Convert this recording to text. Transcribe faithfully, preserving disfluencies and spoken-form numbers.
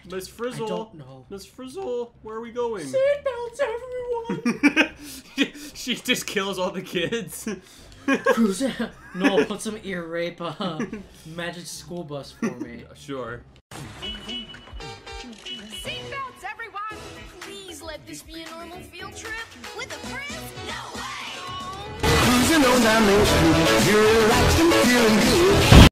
Miss Frizzle. I don't know. Miss Frizzle, where are we going? Seatbelts, everyone! She just kills all the kids. No, put some ear rape uh, magic school bus for me. Sure. Seatbelts, everyone! Please let this be a normal field trip. With a friend? No way! Cruising on down Main Street, you're relaxed and feeling good.